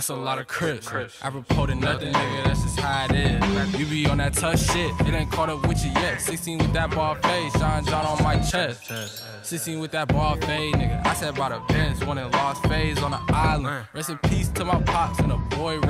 that's a lot of crips. I reported nothing, nigga, that's just how it is. You be on that tough shit, it ain't caught up with you yet. 16 with that ball fade, Sean John on my chest. 16 with that ball fade, nigga. I said about a Benz, one in Lost Phase on the island. Rest in peace to my pops and a boy